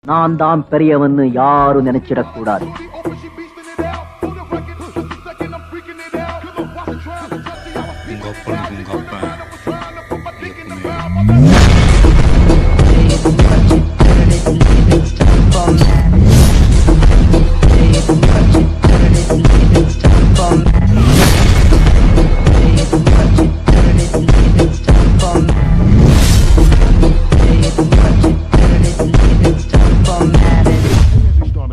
நான் தான் பெரியவன்னு யாரும் நினைச்சிடக்கூடாது. உங்க அப்பனுக்கு உங்க அப்பன்